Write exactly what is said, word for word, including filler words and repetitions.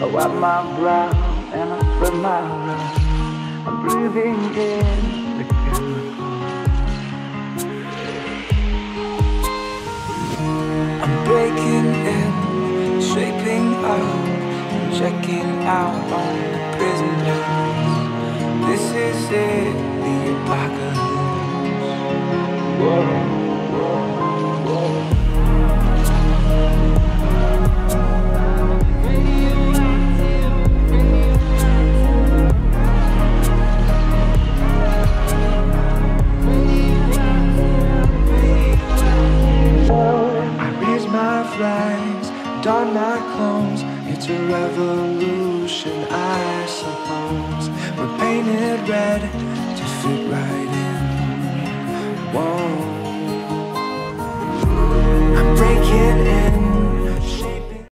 wipe my brow and I spread my arms. I'm breathing in the chemicals. I'm breaking in, shaping up, and checking out on the prisoners. This is it, the apocalypse. Whoa, whoa, whoa. Flags, don my clothes. It's a revolution, I suppose. We're painted red to fit right in. Whoa, I'm breaking in.